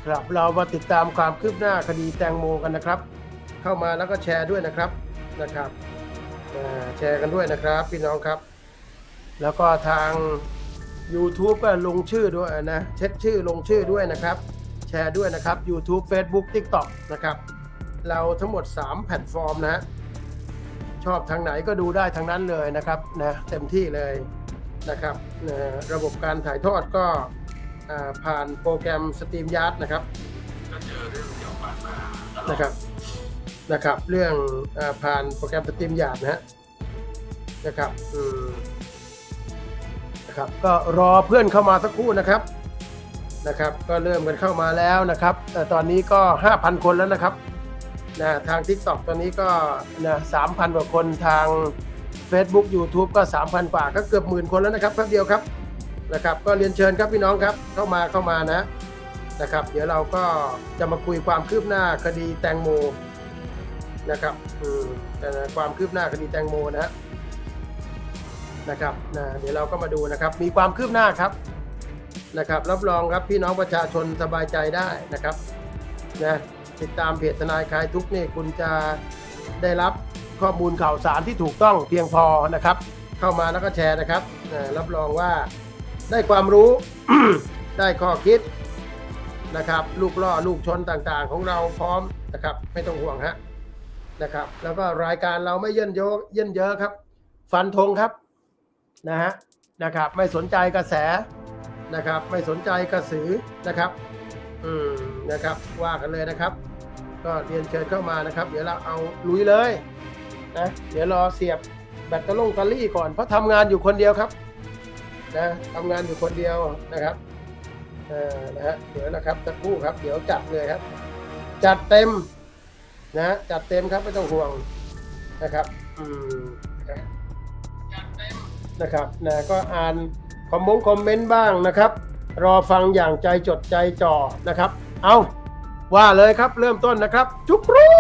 ครับเรามาติดตามความคืบหน้าคดีแตงโมกันนะครับเข้ามาแล้วก็แชร์ด้วยนะครับแชร์กันด้วยนะครับพี่น้องครับแล้วก็ทาง YouTube ก็ลงชื่อด้วยนะเช็คชื่อลงชื่อด้วยนะครับแชร์ด้วยนะครับ YouTube Facebook TikTok นะครับเราทั้งหมด3แพลตฟอร์มนะชอบทางไหนก็ดูได้ทางนั้นเลยนะครับนะเต็มที่เลยนะครับระบบการถ่ายทอดก็ผ่านโปรแกรม StreamYard นะครับก็เจอเรื่องเสี่ยวผ่านมานะครับเรื่องผ่านโปรแกรม StreamYard นะครับก็รอเพื่อนเข้ามาสักครู่นะครับก็เริ่มกันเข้ามาแล้วนะครับตอนนี้ก็ 5,000 คนแล้วนะครับทาง TikTok ตอนนี้ก็3,000 กว่าคนทาง Facebook YouTube ก็ 3,000 กว่าก็เกือบ10,000 คนแล้วนะครับแป๊บเดียวครับนะครับก็เรียนเชิญครับพี่น้องครับเข้ามานะครับเดี๋ยวเราก็จะมาคุยความคืบหน้าคดีแตงโมนะครับความคืบหน้าคดีแตงโมนะครับเดี๋ยวเราก็มาดูนะครับมีความคืบหน้าครับนะครับรับรองครับพี่น้องประชาชนสบายใจได้นะครับติดตามเพจทนายคลายทุกข์นี่คุณจะได้รับข้อมูลข่าวสารที่ถูกต้องเพียงพอนะครับเข้ามาแล้วก็แชร์นะครับรับรองว่าได้ความรู้ ได้ข้อคิดนะครับลูกล่อลูกชนต่างๆของเราพร้อมนะครับไม่ต้องห่วงนะครับแล้วก็รายการเราไม่เยินเยอะครับฟันธงครับนะครับไม่สนใจกระแสนะครับไม่สนใจกระสือนะครับนะครับว่ากันเลยนะครับก็เรียนเชิญเข้ามานะครับเดี๋ยวเราเอาลุยเลยเดี๋ยวรอเสียบแบตเตอรี่ก่อนเพราะทำงานอยู่คนเดียวครับทำงานอยู่คนเดียวนะครับเดี๋ยวนะครับสักครู่ครับเดี๋ยวจัดเลยครับจัดเต็มจัดเต็มครับไม่ต้องห่วงนะครับจัดเต็มนะครับก็อ่านคอมเมนต์บ้างนะครับรอฟังอย่างใจจดใจจ่อนะครับเอาว่าเลยครับเริ่มต้นนะครับจุกรู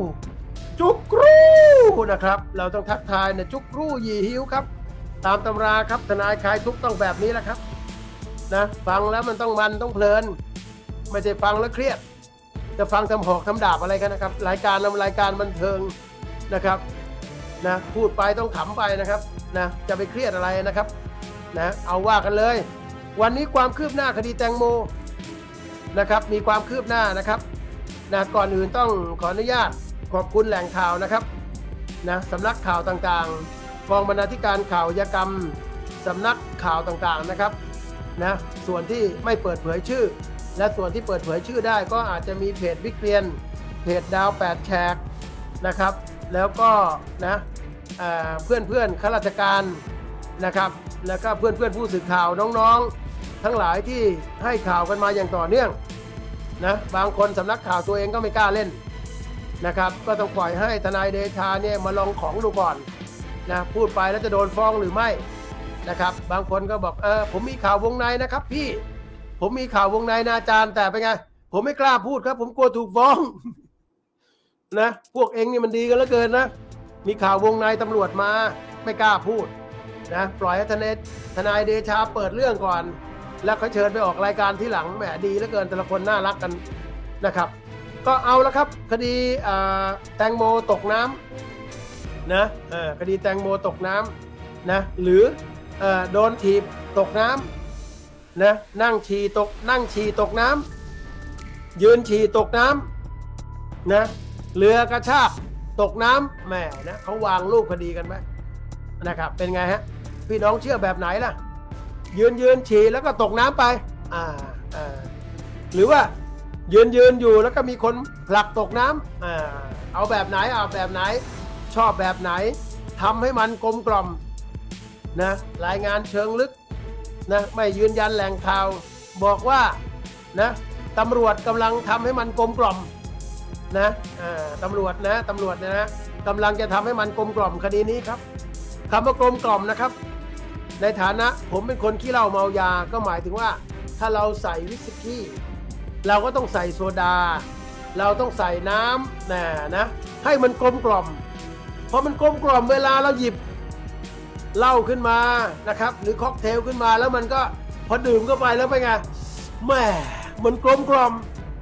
นะครับเราต้องทักทายจุกรูยี่หิวครับตามตำราครับทนายคลายทุกข์ต้องแบบนี้แหละครับฟังแล้วมันต้องเพลินไม่ใช่ฟังแล้วเครียดจะฟังทำหอกทำดาบอะไรกันนะครับรายการบันเทิงนะครับพูดไปต้องขำไปนะครับจะไปเครียดอะไรนะครับเอาว่ากันเลยวันนี้ความคืบหน้าคดีแตงโมนะครับมีความคืบหน้านะครับก่อนอื่นต้องขออนุญาตขอบคุณแหล่งข่าวนะครับสำนักข่าวต่างๆกองบรรณาธิการข่าวยากรรมสำนักข่าวต่างๆนะครับส่วนที่ไม่เปิดเผยชื่อและส่วนที่เปิดเผยชื่อได้ก็อาจจะมีเพจวิกเรียนเพจดาว8แฉกนะครับแล้วก็เพื่อนข้าราชการนะครับแล้วก็เพื่อนผู้สื่อข่าวน้องๆทั้งหลายที่ให้ข่าวกันมาอย่างต่อเนื่องบางคนสำนักข่าวตัวเองก็ไม่กล้าเล่นนะครับก็ต้องปล่อยให้ทนายเดชาเนี่ยมาลองของดูก่อนพูดไปแล้วจะโดนฟ้องหรือไม่นะครับบางคนก็บอกผมมีข่าววงในนะครับพี่ผมมีข่าววงในนะอาจารย์แต่เป็นไงผมไม่กล้าพูดครับผมกลัวถูกฟ้องพวกเองนี่มันดีกันเหลือเกินมีข่าววงในตำรวจมาไม่กล้าพูดปล่อยให้ทนายเดชาเปิดเรื่องก่อนแล้วเขาเชิญไปออกรายการที่หลังแหมดีเหลือเกินแต่ละคนน่ารักกันนะครับก็เอาละครับคดีแตงโมตกน้ำคดีแตงโมตกน้ำหรือโดนถีบตกน้ำนั่งฉี่ตกน้ำยืนฉี่ตกน้ำเรือกระชากตกน้ำแหมเขาวางรูปคดีกันไหมนะครับเป็นไงฮะพี่น้องเชื่อแบบไหนล่ะยืนฉี่แล้วก็ตกน้ำไปหรือว่ายืนอยู่แล้วก็มีคนผลักตกน้ำเอาแบบไหนชอบแบบไหนทำให้มันกลมกล่อมรายงานเชิงลึกไม่ยืนยันแหล่งข่าวบอกว่าตำรวจกำลังทำให้มันกลมกล่อมตำรวจกำลังจะทำให้มันกลมกล่อมคดีนี้ครับคำว่ากลมกล่อมนะครับในฐานะผมเป็นคนขี้เหล้าเมายาก็หมายถึงว่าถ้าเราใส่วิสกี้เราก็ต้องใส่โซดาเราต้องใส่น้ำให้มันกลมกล่อมพอมันกลมกล่อมเวลาเราหยิบเหล้าขึ้นมานะครับหรือค็อกเทลขึ้นมาแล้วมันก็พอดื่มเข้าไปแล้วเป็นไงแหมมันกลมกล่อม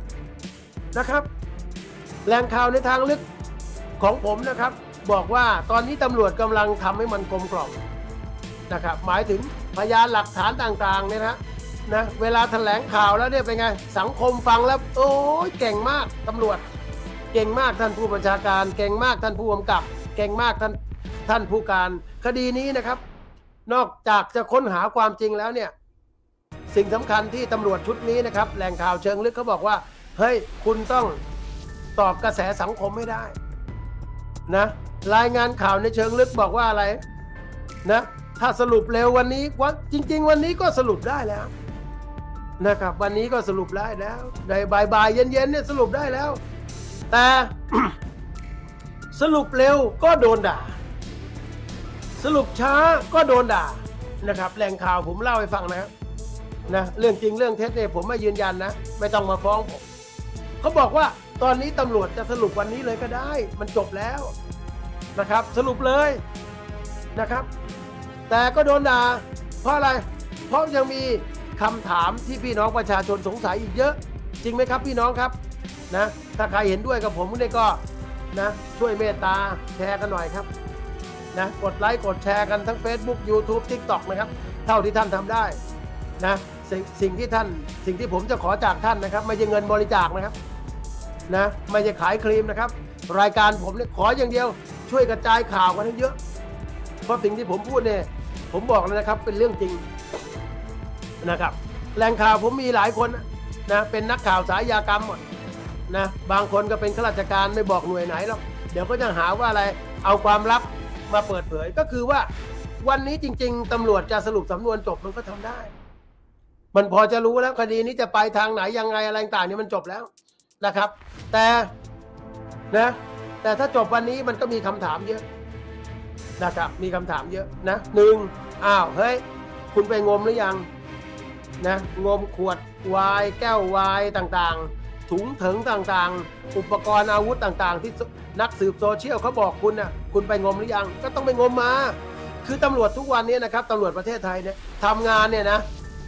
นะครับแหล่งข่าวในทางลึกของผมนะครับบอกว่าตอนนี้ตำรวจกำลังทำให้มันกลมกล่อมนะครับหมายถึงพยานหลักฐานต่างๆเนี่ยนะเวลาแถลงข่าวแล้วเนี่ยเป็นไงสังคมฟังแล้วโอ้ยเก่งมากตำรวจเก่งมากท่านผู้บัญชาการเก่งมากท่านผู้กำกับเก่งมากท่านผู้การคดีนี้นะครับนอกจากจะค้นหาความจริงแล้วเนี่ยสิ่งสำคัญที่ตำรวจชุดนี้นะครับแหล่งข่าวเชิงลึกเขาบอกว่าเฮ้ยคุณต้องตอบกระแสสังคมไม่ได้นะรายงานข่าวในเชิงลึกบอกว่าอะไรนะถ้าสรุปเร็ววันนี้จริงๆวันนี้ก็สรุปได้แล้วนะครับวันนี้ก็สรุปได้แล้วในบ่ายๆเย็นๆเนี่ยสรุปได้แล้วแต่ สรุปเร็วก็โดนด่าสรุปช้าก็โดนด่านะครับแหล่งข่าวผมเล่าให้ฟังนะครับนะเรื่องจริงเรื่องเท็จเนี่ยผมไม่ยืนยันนะไม่ต้องมาฟ้องผมเขาบอกว่าตอนนี้ตำรวจจะสรุปวันนี้เลยก็ได้มันจบแล้วนะครับสรุปเลยนะครับแต่ก็โดนด่าเพราะอะไรเพราะยังมีคำถามที่พี่น้องประชาชนสงสัยอีกเยอะจริงไหมครับพี่น้องครับนะถ้าใครเห็นด้วยกับผมเนี่ยก็นะช่วยเมตตาแชร์กันหน่อยครับนะกดไลค์กดแชร์กันทั้ง Facebook YouTube TikTok นะครับเท่าที่ท่านทำได้นะสิ่งที่ผมจะขอจากท่านนะครับไม่ใช่เงินบริจาคนะครับนะไม่ใช่ขายครีมนะครับรายการผมเนี่ยขออย่างเดียวช่วยกระจายข่าวกันให้เยอะเพราะสิ่งที่ผมพูดเนี่ยผมบอกเลยนะครับเป็นเรื่องจริงนะครับแหล่งข่าวผมมีหลายคนนะเป็นนักข่าวสายยากรรมหมดนะบางคนก็เป็นข้าราชการไม่บอกหน่วยไหนหรอกเดี๋ยวก็จะหาว่าอะไรเอาความลับมาเปิดเผยก็คือว่าวันนี้จริงๆตำรวจจะสรุปสำนวนจบมันก็ทำได้มันพอจะรู้แล้วคดีนี้จะไปทางไหนยังไงอะไรต่างๆนี่มันจบแล้วนะครับแต่ถ้าจบวันนี้มันก็มีคำถามเยอะนะครับมีคำถามเยอะนะหนึ่งเฮ้ยคุณไปงมหรือยังนะงมขวดไวน์แก้วไวน์ต่างๆถุงถึงต่างๆอุปกรณ์อาวุธต่างๆที่นักสืบโซเชียลเขาบอกคุณนะคุณไปงมหรือยังก็ต้องไปงมมาคือตำรวจทุกวันนี้นะครับตำรวจประเทศไทยเนี่ยทำงานเนี่ยนะ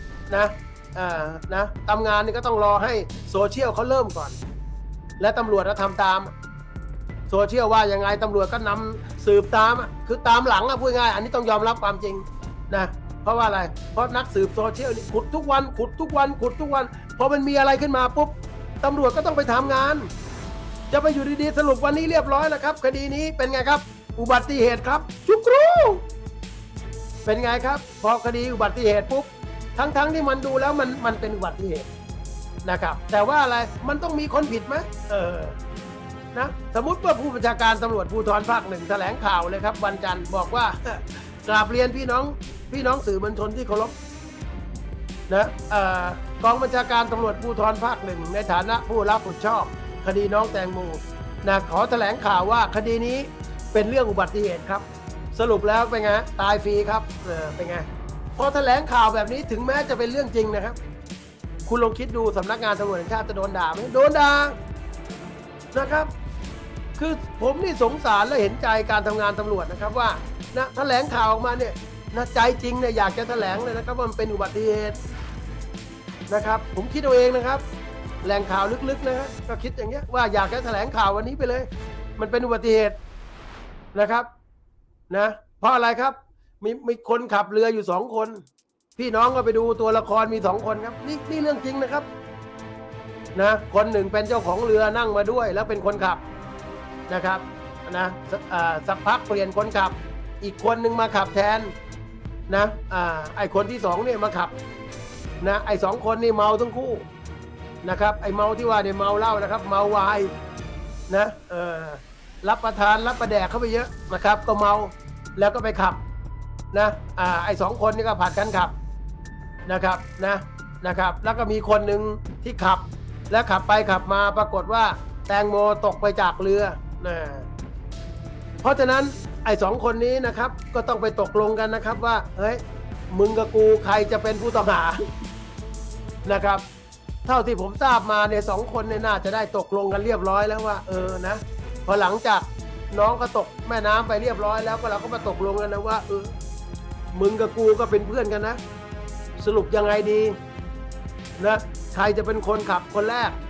ทำงานนี่ก็ต้องรอให้โซเชียลเขาเริ่มก่อนและตำรวจก็ทำตามโซเชียลว่ายังไงตำรวจก็นำสืบตามคือตามหลังพูดง่ายอันนี้ต้องยอมรับความจริงนะเพราะว่าอะไรเพราะนักสืบโซเชียลนี่ขุดทุกวันพอมันมีอะไรขึ้นมาปุ๊บตำรวจก็ต้องไปทำงานจะไปอยู่ดีๆสรุปวันนี้เรียบร้อยแล้วครับคดีนี้เป็นไงครับอุบัติเหตุครับชุกรูเป็นไงครับพอคดีอุบัติเหตุปุ๊บทั้งที่มันดูแล้วมันเป็นอุบัติเหตุนะครับแต่ว่าอะไรมันต้องมีคนผิดไหมนะสมมติว่าผู้บัญชาการตำรวจภูธรภาค 1แถลงข่าวเลยครับวันจันทร์บอกว่ากราบเรียนพี่น้องสื่อมวลชนที่เคารพนะกองบัญชาการตำรวจภูธรภาค 1ในฐานะผู้รับผิดชอบคดีน้องแตงโมนะขอแถลงข่าวว่าคดีนี้เป็นเรื่องอุบัติเหตุครับสรุปแล้วเป็นไงตายฟรีครับเป็นไงพอแถลงข่าวแบบนี้ถึงแม้จะเป็นเรื่องจริงนะครับคุณลองคิดดูสำนักงานตำรวจแห่งชาติจะโดนด่าไหมโดนด่านะครับคือผมนี่สงสารและเห็นใจการทำงานตำรวจนะครับว่านะแถลงข่าวออกมาเนี่ยนะใจจริงเนี่ยอยากจะแถลงเลยนะครับว่ามันเป็นอุบัติเหตุนะครับผมคิดเอาเองนะครับแหล่งข่าวลึกๆนะฮะก็คิดอย่างเงี้ยว่าอยากจะแถลงข่าววันนี้ไปเลยมันเป็นอุบัติเหตุนะครับนะเพราะอะไรครับมีคนขับเรืออยู่2คนพี่น้องก็ไปดูตัวละครมี2คนครับนี่เรื่องจริงนะครับนะคนหนึ่งเป็นเจ้าของเรือนั่งมาด้วยแล้วเป็นคนขับนะครับนะสักพักเปลี่ยนคนขับอีกคนหนึ่งมาขับแทนนะไอคนที่2เนี่ยมาขับนะไอ2คนนี่เมาทั้งคู่นะครับไอเมาที่ว่าเนี่ยเมาเหล้านะครับเมาไวน์นะรับประทานรับประแดกเข้าไปเยอะนะครับก็เมาแล้วก็ไปขับนะไอ2คนนี่ก็ผัดกันขับนะครับนะครับแล้วก็มีคนหนึ่งที่ขับแล้วขับไปขับมาปรากฏว่าแตงโมตกไปจากเรือนะเพราะฉะนั้นไอ้2คนนี้นะครับก็ต้องไปตกลงกันนะครับว่าเฮ้ยมึงกับกูใครจะเป็นผู้ต้องหานะครับเท่าที่ผมทราบมาเนี่ย2คนเนี่ยน่าจะได้ตกลงกันเรียบร้อยแล้วว่านะพอหลังจากน้องก็ตกแม่น้ำไปเรียบร้อยแล้วก็เราก็มาตกลงกันนะว่ามึงกับกูก็เป็นเพื่อนกันนะสรุปยังไงดีนะใครจะเป็นคนขับคนแรกใค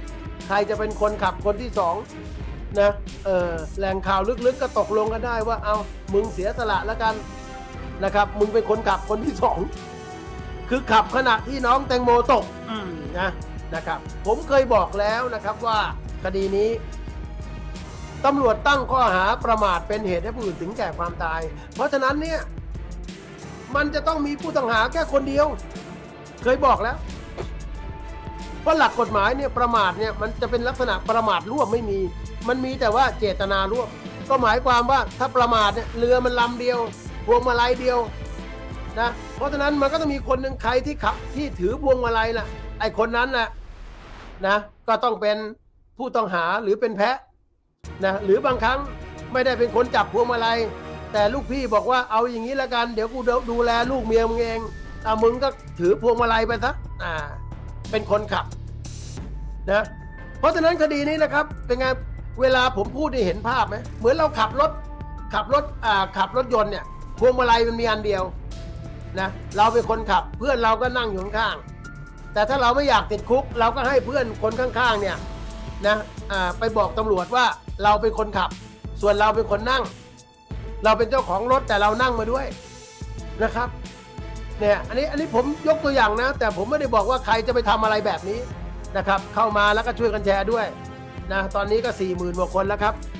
รจะเป็นคนขับคนที่สองนะแหล่งข่าวลึกๆก็ตกลงกันได้ว่าเอามึงเสียสละแล้วกันนะครับมึงเป็นคนขับคนที่สองคือขับขณะที่น้องแตงโมตกนะครับผมเคยบอกแล้วนะครับว่าคดีนี้ตำรวจตั้งข้อหาประมาทเป็นเหตุให้ผู้อื่นถึงแก่ความตายเพราะฉะนั้นเนี่ยมันจะต้องมีผู้ต้องหาแค่คนเดียวเคยบอกแล้วเพราะหลักกฎหมายเนี่ยประมาทเนี่ยมันจะเป็นลักษณะประมาทร่วมไม่มีมันมีแต่ว่าเจตนาร่วมก็หมายความว่าถ้าประมาทเนี่ยเรือมันลำเดียวพวงมาลัยเดียวนะเพราะฉะนั้นมันก็ต้องมีคนหนึ่งใครที่ขับที่ถือพวงมาลัยน่ะไอ้คนนั้นนะก็ต้องเป็นผู้ต้องหาหรือเป็นแพะนะหรือบางครั้งไม่ได้เป็นคนจับพวงมาลัยแต่ลูกพี่บอกว่าเอาอย่างนี้ละกันเดี๋ยวกูดูแลลูกเมียมึงเองมึงก็ถือพวงมาลัยไปซะเป็นคนขับนะเพราะฉะนั้นคดีนี้นะครับเป็นไงเวลาผมพูดได้เห็นภาพไหมเหมือนเราขับรถยนต์เนี่ยพวงมาลัยมันมีอันเดียวนะเราเป็นคนขับเพื่อนเราก็นั่งอยู่ข้างๆแต่ถ้าเราไม่อยากติดคุกเราก็ให้เพื่อนคนข้างๆเนี่ยนะไปบอกตำรวจว่าเราเป็นคนขับส่วนเราเป็นคนนั่งเราเป็นเจ้าของรถแต่เรานั่งมาด้วยนะครับเนี่ยอันนี้ผมยกตัวอย่างนะแต่ผมไม่ได้บอกว่าใครจะไปทำอะไรแบบนี้นะครับเข้ามาแล้วก็ช่วยกันแชร์ด้วยนะตอนนี้ก็ 40,000 กว่าคนแล้วครับ